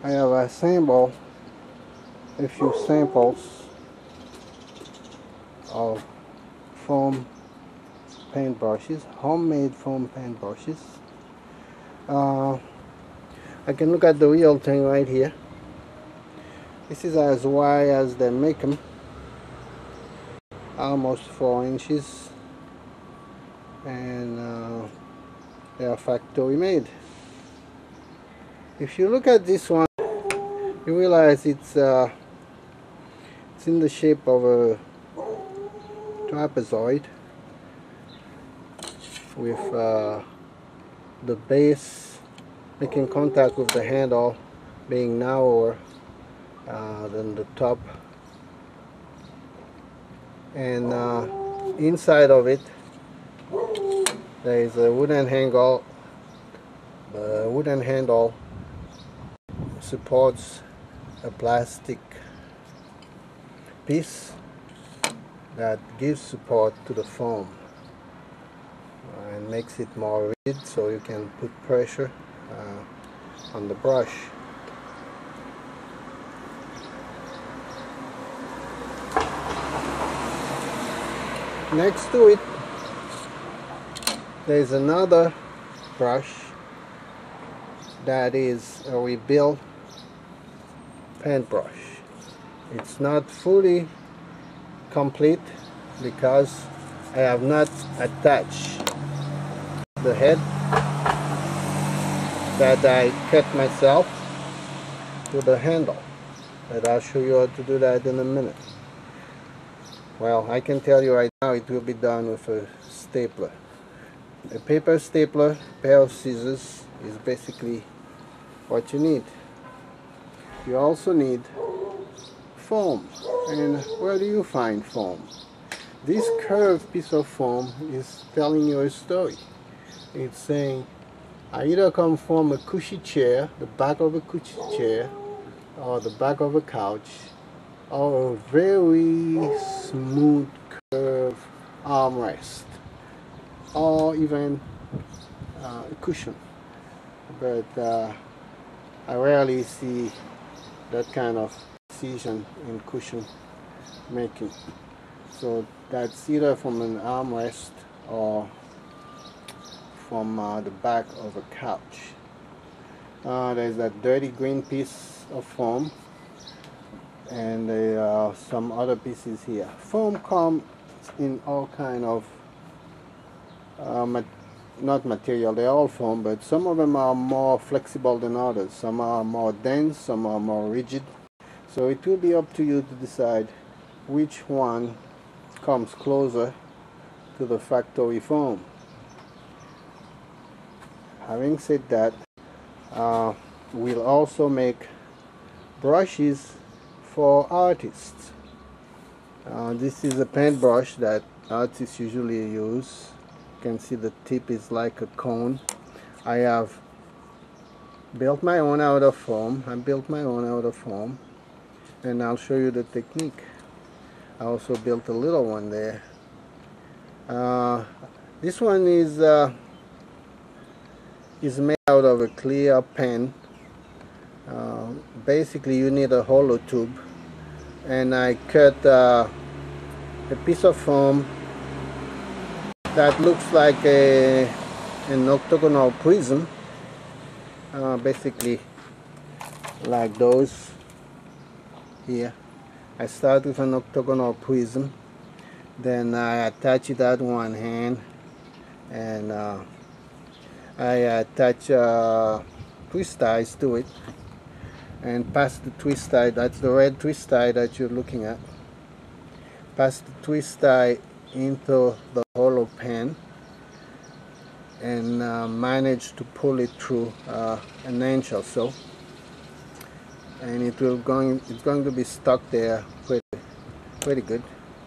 I have assembled a few samples of foam paintbrushes, homemade foam paintbrushes. I can look at the real thing right here. This is as wide as they make them, almost 4 inches, and they are factory made. If you look at this one, you realize it's in the shape of a trapezoid with the base making contact with the handle being narrower than the top, and inside of it there is a wooden handle. The wooden handle supports a plastic piece that gives support to the foam and makes it more rigid, so you can put pressure on the brush. Next to it there is another brush that is a rebuilt paintbrush. It's not fully complete because I have not attached the head that I cut myself to the handle, but I'll show you how to do that in a minute. Well, I can tell you right now it will be done with a stapler. A paper stapler, pair of scissors is basically what you need. You also need foam. And where do you find foam? This curved piece of foam is telling you a story. It's saying, I either come from a cushy chair, the back of a cushy chair, or the back of a couch, or a very smooth curved armrest, or even a cushion. But I rarely see that kind of precision in cushion making. So that's either from an armrest or from the back of a couch. There's that dirty green piece of foam, and there are some other pieces here. Foam comes in all kind of not material, they're all foam, but some of them are more flexible than others. Some are more dense, some are more rigid. So it will be up to you to decide which one comes closer to the factory foam. Having said that, we'll also make brushes for artists. This is a paintbrush that artists usually use. You can see the tip is like a cone. I have built my own out of foam. And I'll show you the technique. I also built a little one there. This one is made out of a clear pen. Basically you need a hollow tube, and I cut a piece of foam that looks like an octagonal prism, basically like those here. I start with an octagonal prism, then I attach it at one hand, and I attach twist ties to it, and pass the twist tie, that's the red twist tie that you're looking at, pass the twist tie into the hollow pen, and manage to pull it through an inch or so, and it's going to be stuck there pretty good.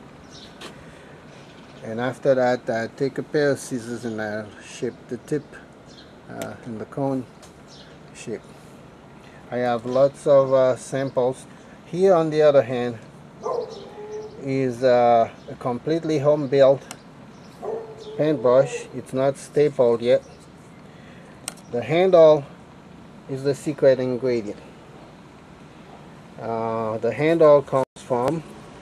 And after that, I take a pair of scissors and I'll shape the tip in the cone shape. I have lots of samples. Here on the other hand is a completely home-built paintbrush. It's not stapled yet. The handle is the secret ingredient. The handle comes from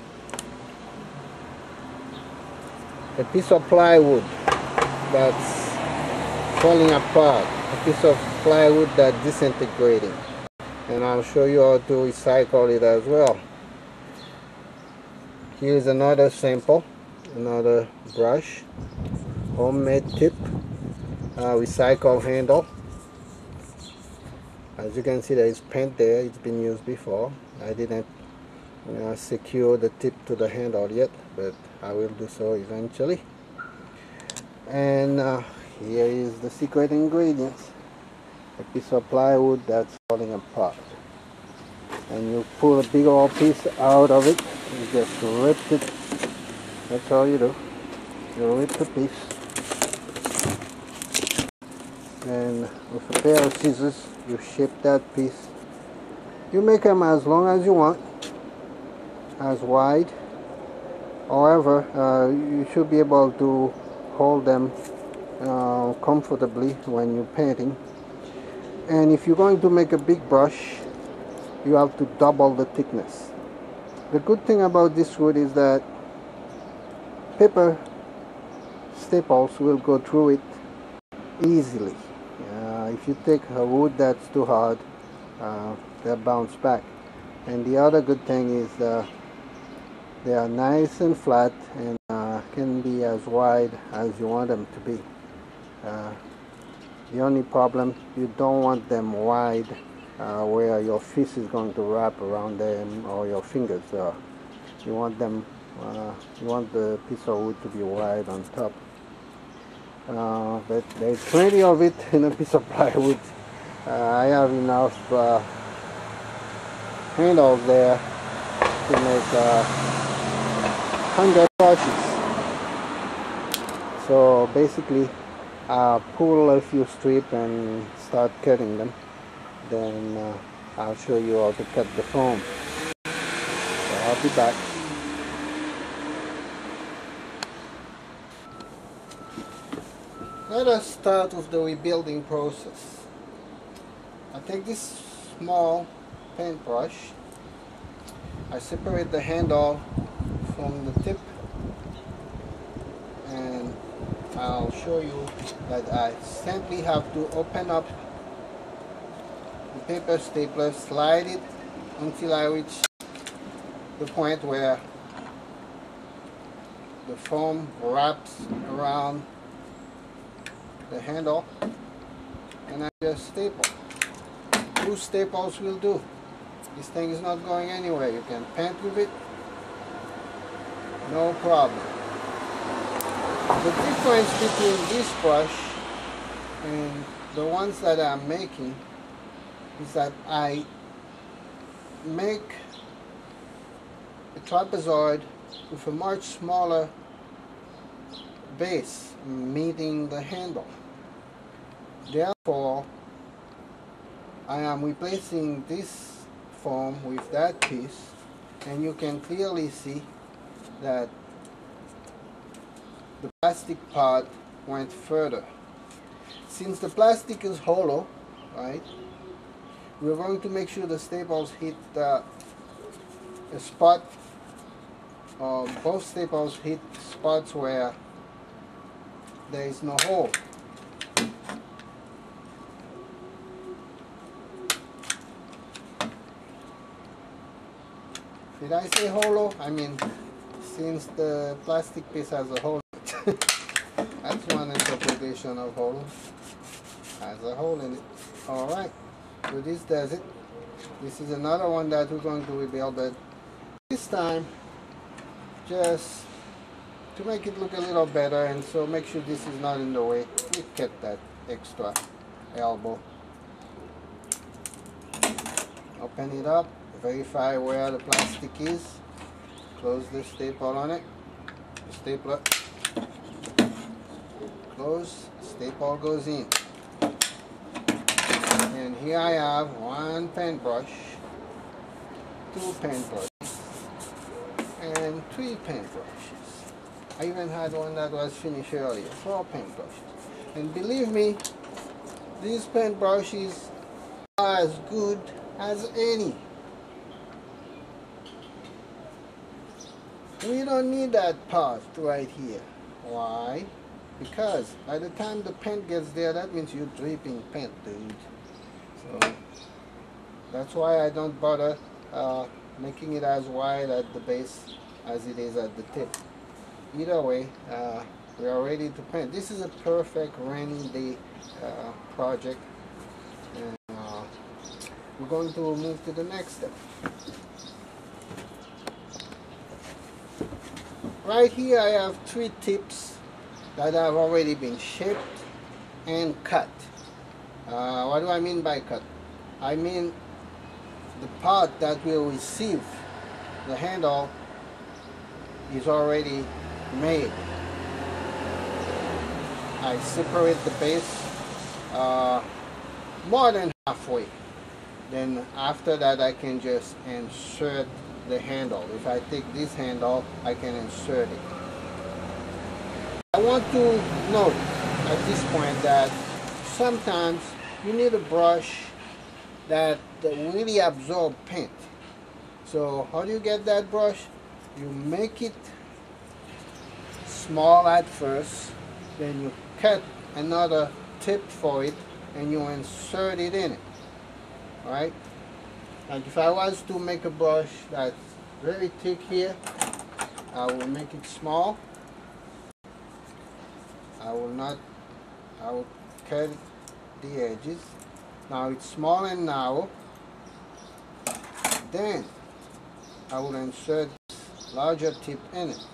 a piece of plywood that's falling apart, a piece of plywood that's disintegrating, and I'll show you how to recycle it as well. Here's another sample, another brush, homemade tip, recycle handle. As you can see, there is paint there. It's been used before. I didn't secure the tip to the handle yet, but I will do so eventually. And here is the secret ingredients: a piece of plywood that's falling apart, and you pull a big old piece out of it. You just rip it. That's all you do. You rip the piece, and with a pair of scissors you shape that piece. You make them as long as you want, as wide. However, you should be able to hold them comfortably when you're painting. And if you're going to make a big brush, you have to double the thickness. The good thing about this wood is that paper staples will go through it easily. If you take a wood that's too hard, they'll bounce back. And the other good thing is they are nice and flat, and can be as wide as you want them to be. The only problem, you don't want them wide where your fist is going to wrap around them, or your fingers. You want them, you want the piece of wood to be wide on top. But there's plenty of it in a piece of plywood. I have enough handles there to make 100 brushes. So basically, pull a few strips and start cutting them. Then I'll show you how to cut the foam. So I'll be back. Let us start with the rebuilding process. I take this small paintbrush, I separate the handle from the tip, and I'll show you that I simply have to open up the paper stapler, slide it until I reach the point where the foam wraps around the handle, and I just staple. 2 staples will do. This thing is not going anywhere. You can paint with it, no problem. The difference between this brush and the ones that I'm making is that I make a trapezoid with a much smaller base meeting the handle. Therefore, I am replacing this foam with that piece, and you can clearly see that the plastic part went further. Since the plastic is hollow, right, we're going to make sure the staples hit a spot, or both staples hit spots where there is no hole. Did I say hollow? I mean, since the plastic piece has a hole in it. That's one interpretation of hollow. Has a hole in it. Alright, so this does it. This is another one that we're going to rebuild, but this time, just to make it look a little better, and so make sure this is not in the way, we cut that extra elbow. Open it up, verify where the plastic is, close the staple on it, stapler, close, staple goes in. And here I have 1 paintbrush, 2 paintbrushes, and 3 paintbrushes. I even had one that was finished earlier, 4 paintbrushes. And believe me, these paintbrushes are as good as any. We don't need that part right here. Why? Because by the time the paint gets there, that means you're dripping paint, dude. So that's why I don't bother making it as wide at the base as it is at the tip. Either way, we are ready to paint. This is a perfect rainy day project, and we're going to move to the next step. Right here I have 3 tips that have already been shaped and cut. What do I mean by cut? I mean the part that will receive the handle is already made. I separate the base more than halfway. Then after that I can just insert the handle. If I take this handle, I can insert it. I want to note at this point that sometimes you need a brush that really absorbs paint. So how do you get that brush? You make it small at first, then you cut another tip for it and you insert it in it. Alright? Like if I was to make a brush that's very thick here, I will make it small. I will cut the edges. Now it's small and narrow. Then I will insert this larger tip in it.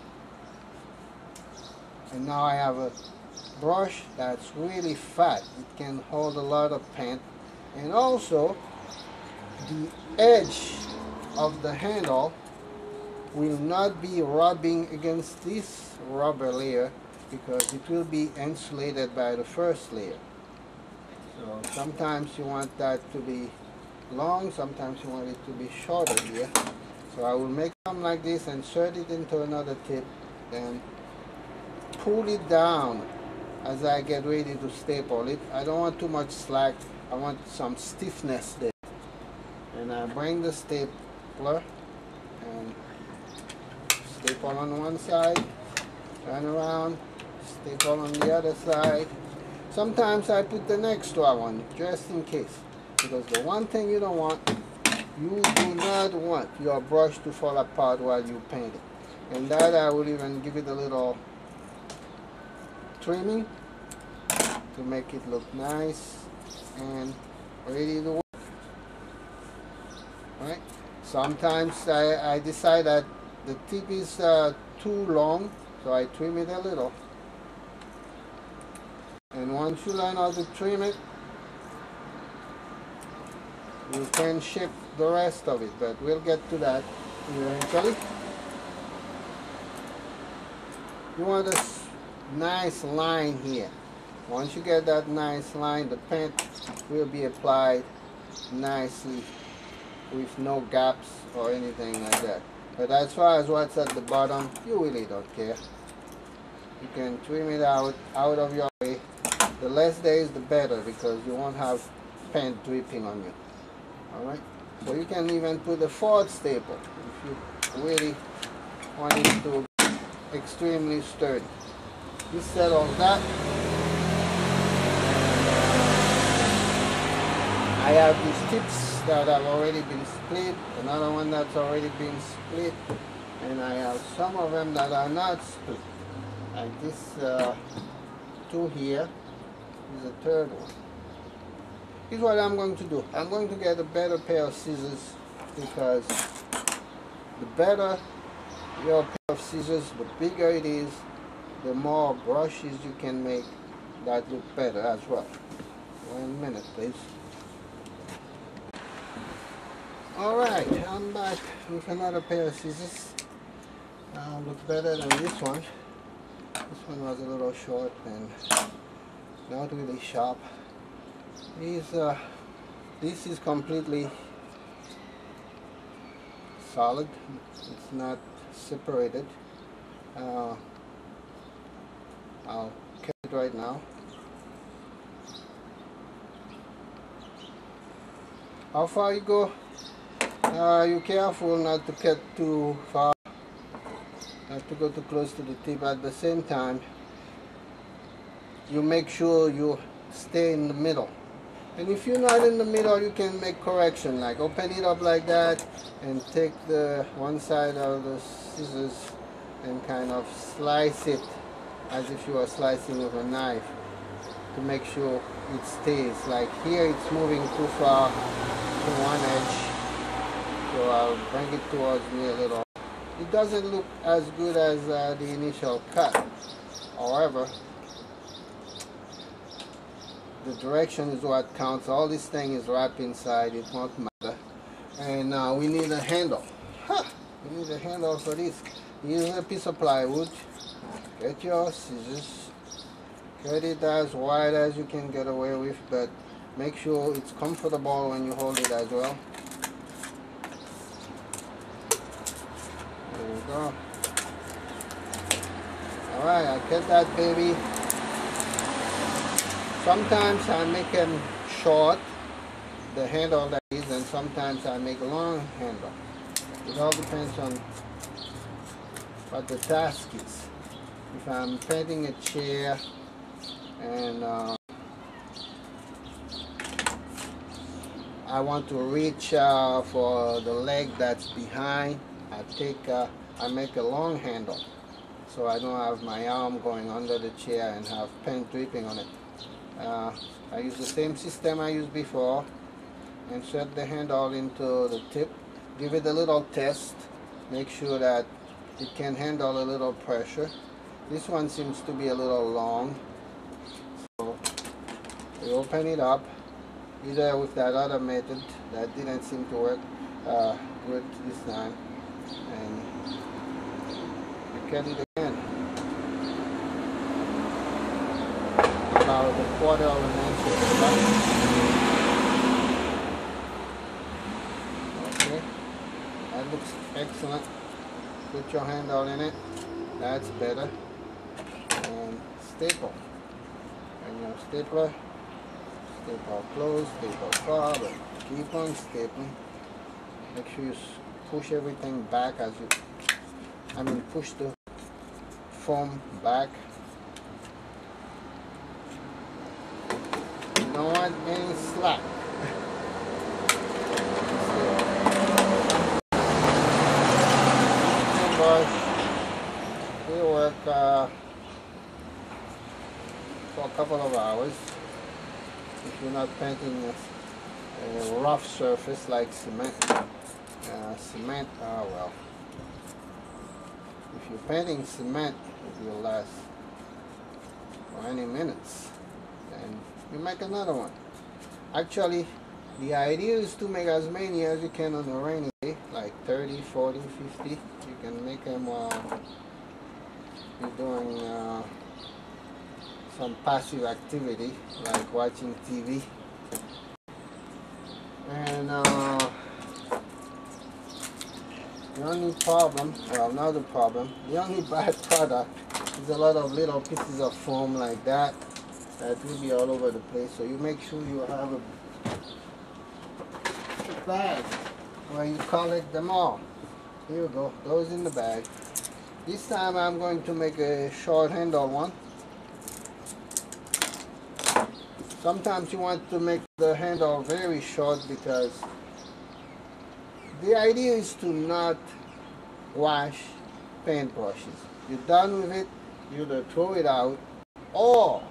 And now I have a brush that's really fat. It can hold a lot of paint. And also the edge of the handle will not be rubbing against this rubber layer because it will be insulated by the first layer. So sometimes you want that to be long, sometimes you want it to be shorter here. So I will make something like this, insert it into another tip, then pull it down as I get ready to staple it. I don't want too much slack, I want some stiffness there. And I bring the stapler and staple on one side, turn around, staple on the other side. Sometimes I put the extra one just in case, because the one thing you don't want, you do not want your brush to fall apart while you paint it. And that I will even give it a little trimming to make it look nice and ready to work. Right? Sometimes I decide that the tip is too long, so I trim it a little. And once you learn how to trim it, you can shape the rest of it, but we'll get to that eventually. You want a nice line here. Once you get that nice line, the paint will be applied nicely with no gaps or anything like that. But as far as what's at the bottom, you really don't care. You can trim it out of your way. The less days the better, because you won't have paint dripping on you. Alright? So you can even put a forward staple if you really want it to be extremely sturdy. You settle that. I have these tips that have already been split, another one that's already been split, and I have some of them that are not split. Like this two here is a third one. Here's what I'm going to do. I'm going to get a better pair of scissors, because the better your pair of scissors, the bigger it is, the more brushes you can make that look better as well. 1 minute, please. Alright, I'm back with another pair of scissors. Looks better than this one. This one was a little short and not really sharp. This is completely solid. It's not separated. I'll cut it right now. How far you go? You're careful not to cut too far. not to go too close to the tip. At the same time, you make sure you stay in the middle. And if you're not in the middle, you can make correction, like open it up like that and take the one side of the scissors and kind of slice it as if you were slicing with a knife to make sure it stays. Like here it's moving too far to one edge, so I'll bring it towards me a little. It doesn't look as good as the initial cut. However, the direction is what counts. All this thing is wrapped inside, it won't matter. And we need a handle. We need a handle for this. Here's a piece of plywood. Get your scissors. Cut it as wide as you can get away with, but make sure it's comfortable when you hold it as well. There we go. Alright, I cut that baby. Sometimes I make them short, the handle that is, and sometimes I make a long handle. It all depends on what the task is. If I'm painting a chair and I want to reach for the leg that's behind, I make a long handle so I don't have my arm going under the chair and have paint dripping on it. I use the same system I used before. Insert the handle into the tip, give it a little test, make sure that it can handle a little pressure. This one seems to be a little long, so we open it up, either with that other method that didn't seem to work good this time, and I cut it again. About a quarter of an inch of the back. Okay, that looks excellent. Put your handle in it. That's better. And staple. And your stapler, staple close, staple far, but keep on stapling. Make sure you push everything back as you, push the foam back. You don't want any slack. They work for a couple of hours if you're not painting a rough surface like cement. Well, if you're painting cement, it will last 20 minutes and you make another one. Actually, the idea is to make as many as you can on a rainy day, like 30, 40, 50. You can make them while you're doing some passive activity, like watching TV. And the only problem, well, not the problem, the only bad product is a lot of little pieces of foam like that will be all over the place. So you make sure you have a bag where you collect them all. Here you go, those in the bag. This time I'm going to make a short handle one. Sometimes you want to make the handle very short because the idea is to not wash paintbrushes. You're done with it, you either throw it out, or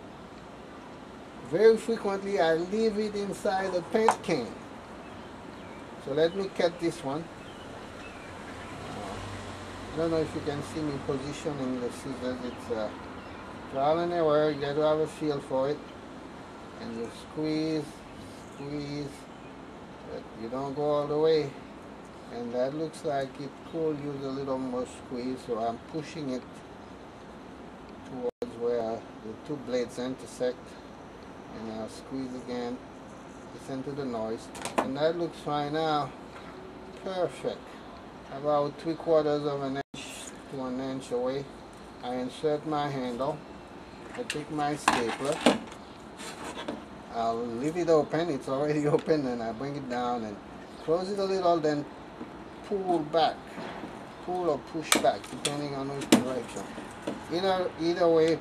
very frequently I leave it inside a paint can. So let me cut this one. I don't know if you can see me positioning the scissors. It's trial and error. You got to have a feel for it. And you squeeze, but you don't go all the way. And that looks like it could use a little more squeeze, so I'm pushing it towards where the two blades intersect. And I'll squeeze again. Listen to the noise. And that looks fine now. Perfect. About 3/4 of an inch to an inch away. I insert my handle. I take my stapler. I'll leave it open. It's already open, and I bring it down and close it a little, then pull back. pull or push back depending on which direction. Either way,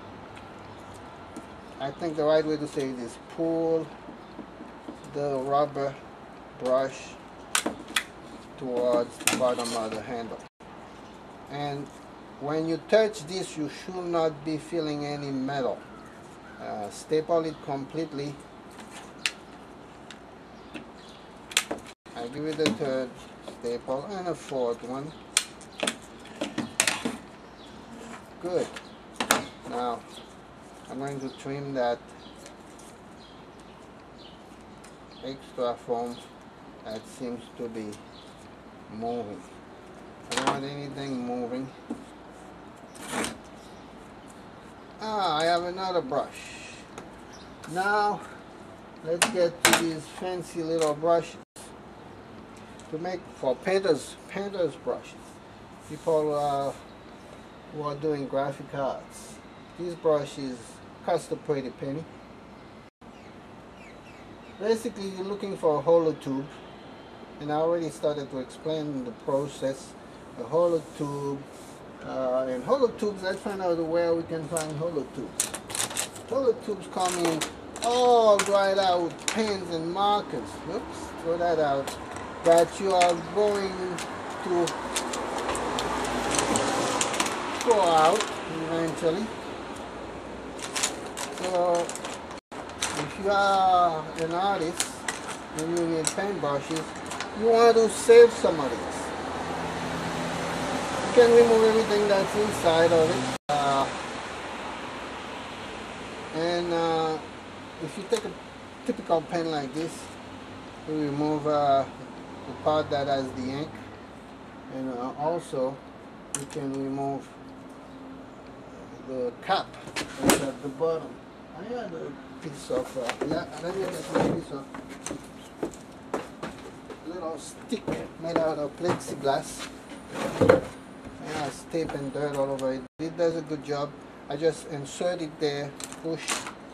I think the right way to say it is pull the rubber brush towards the bottom of the handle. And when you touch this, you should not be feeling any metal. Staple it completely. I give it a third staple and a fourth one. Good. Now I'm going to trim that extra foam that seems to be moving. I don't want anything moving. I have another brush. Now let's get to these fancy little brushes to make for painters brushes. People who are doing graphic arts. These brushes cost a pretty penny. Basically, you're looking for a hollow tube, and I already started to explain the process. A hollow tube, and hollow tubes, let's find out where we can find hollow tubes. Hollow tubes come in all dried out with pens and markers. Oops, throw that out. That you are going to throw out eventually. So if you are an artist and you need paintbrushes, you want to save some of this. You can remove everything that's inside of it. If you take a typical pen like this, you remove the part that has the ink, and also you can remove the cap that's at the bottom. I had a piece of, let me get a piece of little stick made out of plexiglass. It has tape and dirt all over it. It does a good job. I just insert it there, push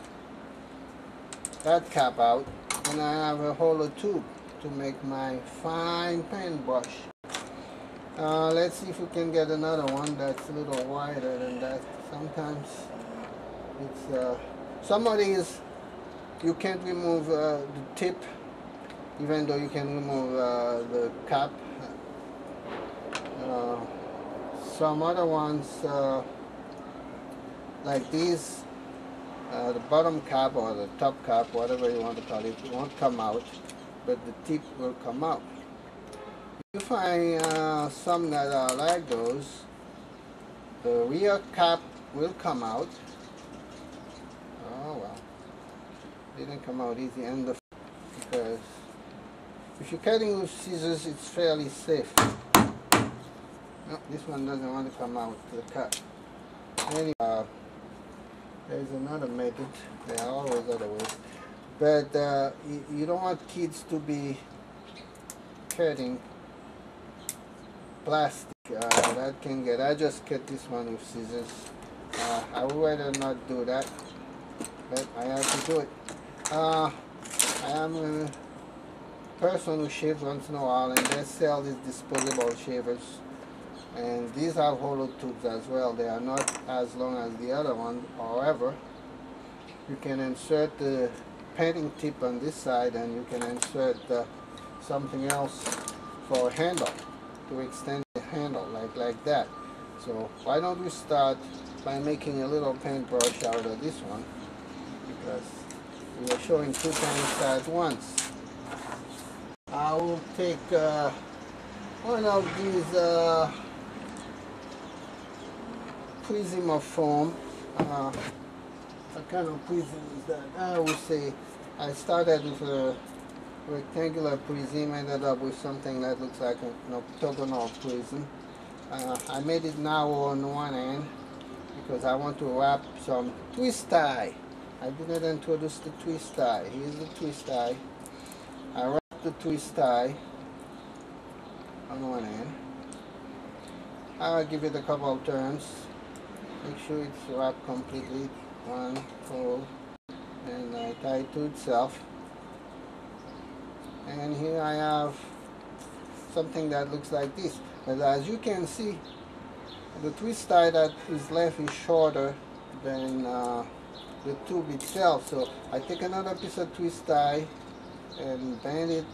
that cap out, and I have a hollow tube to make my fine paintbrush. Let's see if we can get another one that's a little wider than that. Sometimes it's some of these you can't remove the tip, even though you can remove the cap. Some other ones like these, the bottom cap or the top cap, whatever you want to call it, won't come out, but the tip will come out. You find some that are like those, the rear cap will come out. Oh well, didn't come out easy, and because if you're cutting with scissors, it's fairly safe. No, this one doesn't want to come out to the cut. Anyway, there's another method. There are always other ways, but you don't want kids to be cutting plastic. That can get. I just cut this one with scissors. I would rather not do that, but I have to do it. I am a person who shaves once in a while, and they sell these disposable shavers, and these have hollow tubes as well. They are not as long as the other one. However, you can insert the painting tip on this side, and you can insert something else for a handle to extend the handle like that. So why don't we start by making a little paintbrush out of this one, because we are showing two things at once. I will take one of these prism of foam. What kind of prism is that? I would say I started with a rectangular prism, ended up with something that looks like an octagonal prism. I made it now on one end because I want to wrap some twist tie. I didn't introduce the twist tie. Here's the twist tie. I wrap the twist tie on one end. I'll give it a couple of turns. Make sure it's wrapped completely. One, fold, and I tie it to itself. And here I have something that looks like this. But as you can see, the twist tie that is left is shorter than the tube itself. So I take another piece of twist tie and bend it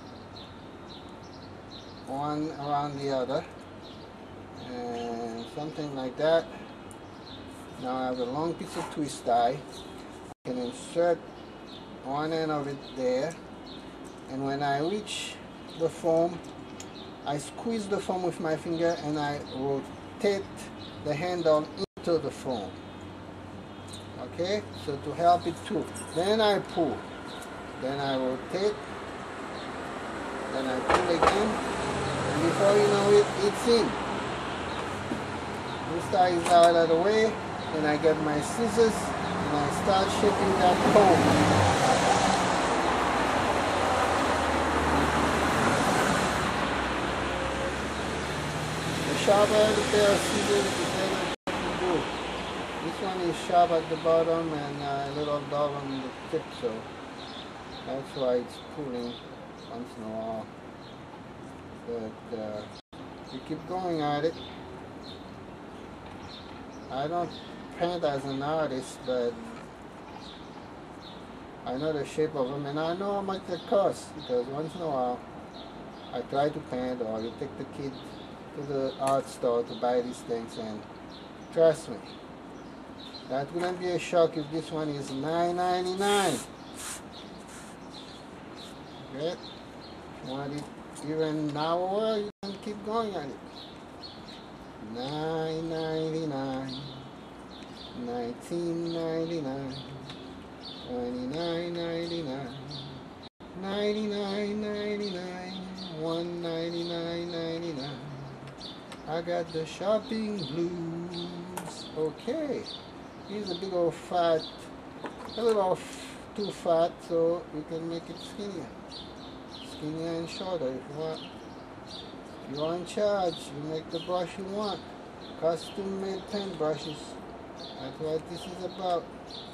one around the other, and something like that. Now I have a long piece of twist tie. I can insert one end of it there, and when I reach the foam, I squeeze the foam with my finger and I rotate the handle into the foam. Okay, so to help it too. Then I pull, then I rotate, then I pull again, and before you know it, it's in. This tie is out of the way, and I get my scissors and I start shaping that foam. Sharper the pair of scissors, the better to do. This one is sharp at the bottom and a little dull on the tip, so that's why it's pulling once in a while. But you keep going at it. I don't paint as an artist, but I know the shape of them and I know how much they cost, because once in a while I try to paint, or you take the kid to the art store to buy these things, and trust me, that wouldn't be a shock if this one is $9.99. Okay? If you want it even lower, you can keep going at it. $9.99, $19.99, $29.99, $99.99, $199.99. I got the shopping blues. Okay, here's a big old fat, a little too fat, so you can make it skinnier and shorter if you want. If you're in charge, you make the brush you want. Custom made paintbrushes. That's what this is about.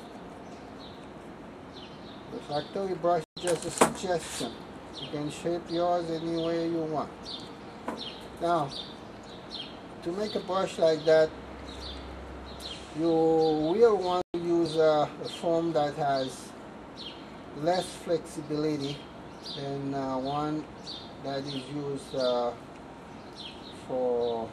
The factory brush is just a suggestion. You can shape yours any way you want. Now, to make a brush like that, you will want to use a foam that has less flexibility than one that is used for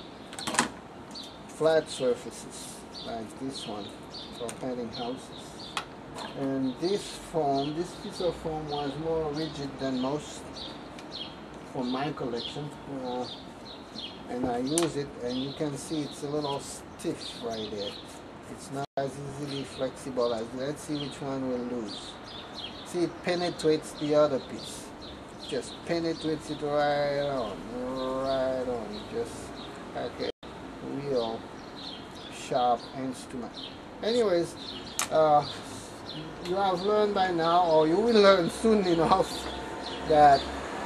flat surfaces like this one for painting houses. And this foam, this piece of foam was more rigid than most for my collection. And I use it, and you can see it's a little stiff right there. It's not as easily flexible as, let's see which one will lose. See, it penetrates the other piece. Just penetrates it right on. Just like a real sharp instrument. Anyways, you have learned by now, or you will learn soon enough, that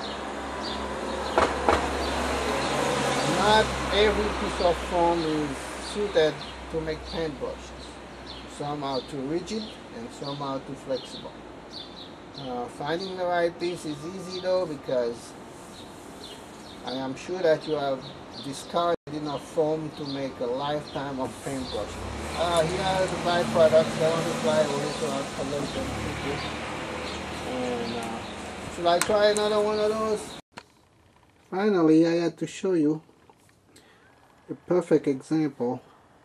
not every piece of foam is suited to make paintbrushes. Some are too rigid and some are too flexible. Finding the right piece is easy though, because I am sure that you have discarded enough foam to make a lifetime of paintbrush. Here are the byproducts that I want to fly away, so I'll collect them quickly. And should I try another one of those? Finally, I had to show you a perfect example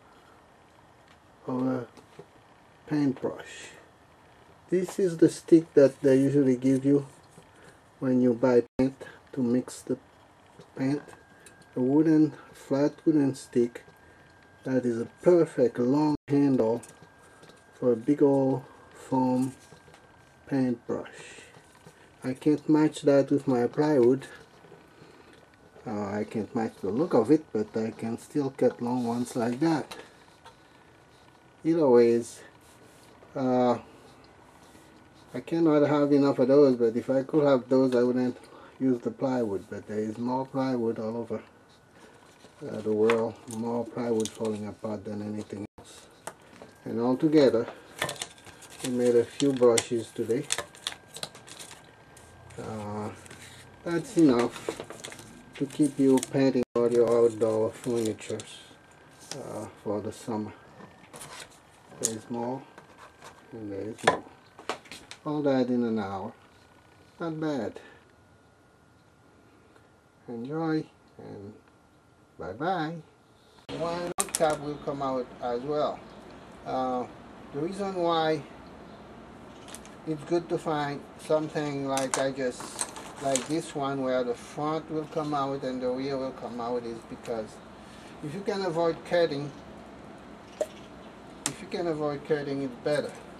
of a paintbrush. This is the stick that they usually give you when you buy paint to mix the paint. A flat wooden stick that is a perfect long handle for a big old foam paintbrush. I can't match that with my plywood. I can't match the look of it, but I can still cut long ones like that. Either ways, I cannot have enough of those, but if I could have those, I wouldn't use the plywood. But there is more plywood all over the world, more plywood falling apart than anything else. And altogether, we made a few brushes today. That's enough. to keep you painting all your outdoor furniture for the summer. There is more, and there is more. All that in an hour. Not bad. Enjoy, and bye-bye. One cap will come out as well. The reason why it's good to find something like like this one, where the front will come out and the rear will come out, is because if you can avoid cutting, it's better.